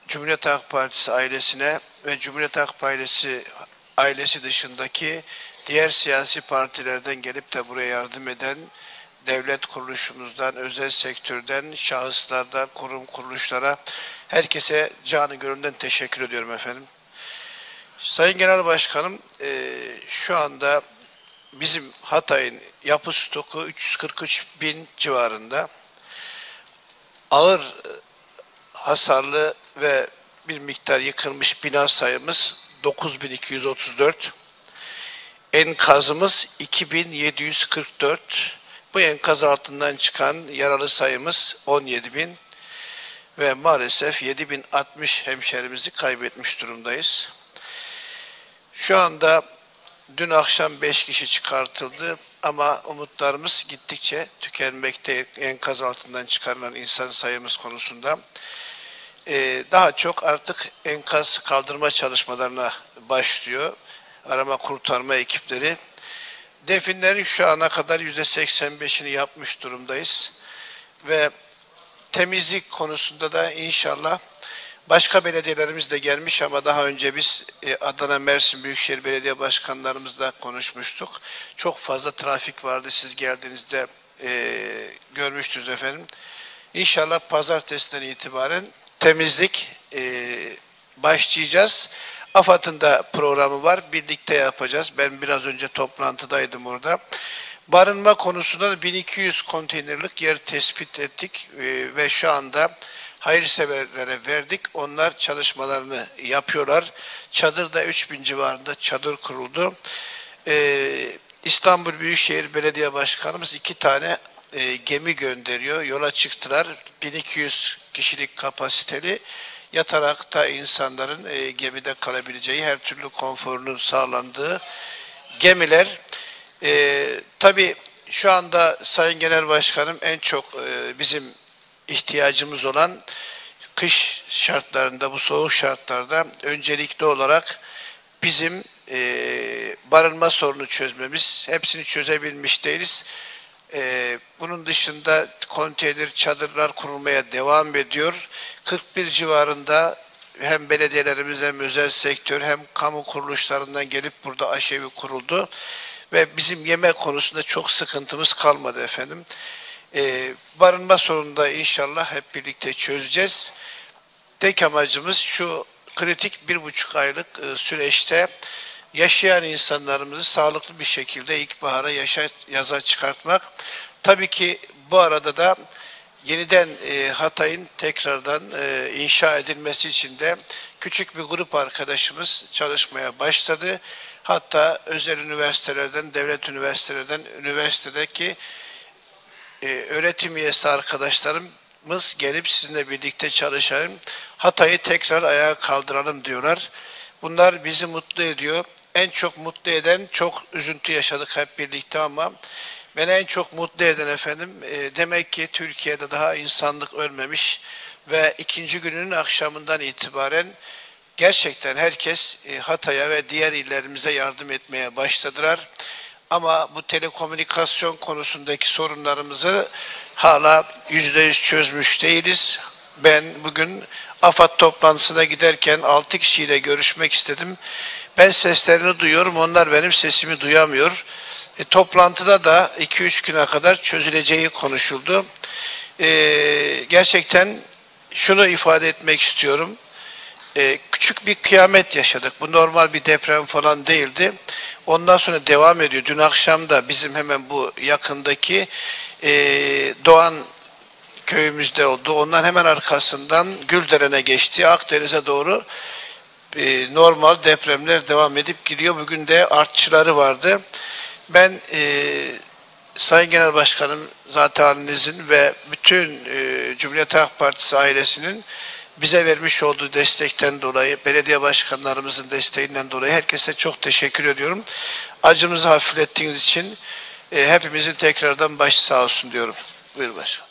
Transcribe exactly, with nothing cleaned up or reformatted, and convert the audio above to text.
Cumhuriyet Halk Partisi ailesine ve Cumhuriyet Halk Partisi ailesi dışındaki diğer siyasi partilerden gelip de buraya yardım eden devlet kuruluşumuzdan, özel sektörden, şahıslardan, kurum kuruluşlara, herkese canı gönülden teşekkür ediyorum efendim. Sayın Genel Başkanım, e, şu anda bizim Hatay'ın yapı stoku üç yüz kırk üç bin civarında, ağır hasarlı ve bir miktar yıkılmış bina sayımız dokuz bin iki yüz otuz dört, enkazımız iki bin yedi yüz kırk dört, bu enkaz altından çıkan yaralı sayımız on yedi bin ve maalesef yedi bin altmış hemşerimizi kaybetmiş durumdayız. Şu anda dün akşam beş kişi çıkartıldı ama umutlarımız gittikçe tükenmekte enkaz altından çıkarılan insan sayımız konusunda. Ee, daha çok artık enkaz kaldırma çalışmalarına başlıyor arama kurtarma ekipleri. Definlerin şu ana kadar yüzde seksen beşini yapmış durumdayız ve temizlik konusunda da inşallah başka belediyelerimiz de gelmiş ama daha önce biz Adana, Mersin Büyükşehir Belediye Başkanlarımızla konuşmuştuk. Çok fazla trafik vardı. Siz geldiğinizde e, görmüştünüz efendim. İnşallah pazartesiden itibaren temizlik e, başlayacağız. AFAD'ın da programı var. Birlikte yapacağız. Ben biraz önce toplantıdaydım orada. Barınma konusunda da bin iki yüz konteynerlik yer tespit ettik e, ve şu anda hayırseverlere verdik. Onlar çalışmalarını yapıyorlar. Çadırda üç bin civarında çadır kuruldu. Ee, İstanbul Büyükşehir Belediye Başkanımız iki tane e, gemi gönderiyor. Yola çıktılar. bin iki yüz kişilik kapasiteli, yatarak da insanların e, gemide kalabileceği, her türlü konforunun sağlandığı gemiler. E, tabii şu anda Sayın Genel Başkanım en çok e, bizim ihtiyacımız olan kış şartlarında, bu soğuk şartlarda öncelikli olarak bizim e, barınma sorunu çözmemiz. Hepsini çözebilmiş değiliz. E, bunun dışında konteyner çadırlar kurulmaya devam ediyor. kırk bir civarında hem belediyelerimiz hem özel sektör hem kamu kuruluşlarından gelip burada aşevi kuruldu. Ve bizim yemek konusunda çok sıkıntımız kalmadı efendim. Ee, barınma sorununu da inşallah hep birlikte çözeceğiz. Tek amacımız şu kritik bir buçuk aylık e, süreçte yaşayan insanlarımızı sağlıklı bir şekilde ilkbahara yaşa, yaza çıkartmak. Tabii ki bu arada da yeniden e, Hatay'ın tekrardan e, inşa edilmesi için de küçük bir grup arkadaşımız çalışmaya başladı. Hatta özel üniversitelerden, devlet üniversitelerden, üniversitedeki Ee, öğretim üyesi arkadaşlarımız gelip sizinle birlikte çalışalım, Hatay'ı tekrar ayağa kaldıralım diyorlar. Bunlar bizi mutlu ediyor. En çok mutlu eden, çok üzüntü yaşadık hep birlikte ama beni en çok mutlu eden efendim e, demek ki Türkiye'de daha insanlık ölmemiş ve ikinci günün akşamından itibaren gerçekten herkes e, Hatay'a ve diğer illerimize yardım etmeye başladılar. Ama bu telekomünikasyon konusundaki sorunlarımızı hala yüzde yüz çözmüş değiliz. Ben bugün AFAD toplantısına giderken altı kişiyle görüşmek istedim. Ben seslerini duyuyorum, onlar benim sesimi duyamıyor. E, toplantıda da iki üç güne kadar çözüleceği konuşuldu. E, gerçekten şunu ifade etmek istiyorum. Ee, küçük bir kıyamet yaşadık. Bu normal bir deprem falan değildi. Ondan sonra devam ediyor. Dün akşam da bizim hemen bu yakındaki e, Doğan köyümüzde oldu. Ondan hemen arkasından Gülderen'e geçti. Akdeniz'e doğru e, normal depremler devam edip gidiyor. Bugün de artçıları vardı. Ben e, Sayın Genel Başkanım zaten halinizin ve bütün e, Cumhuriyet Halk Partisi ailesinin bize vermiş olduğu destekten dolayı, belediye başkanlarımızın desteğinden dolayı herkese çok teşekkür ediyorum. Acımızı hafiflettiğiniz için e, hepimizin tekrardan başı sağ olsun diyorum. Buyur başkanım.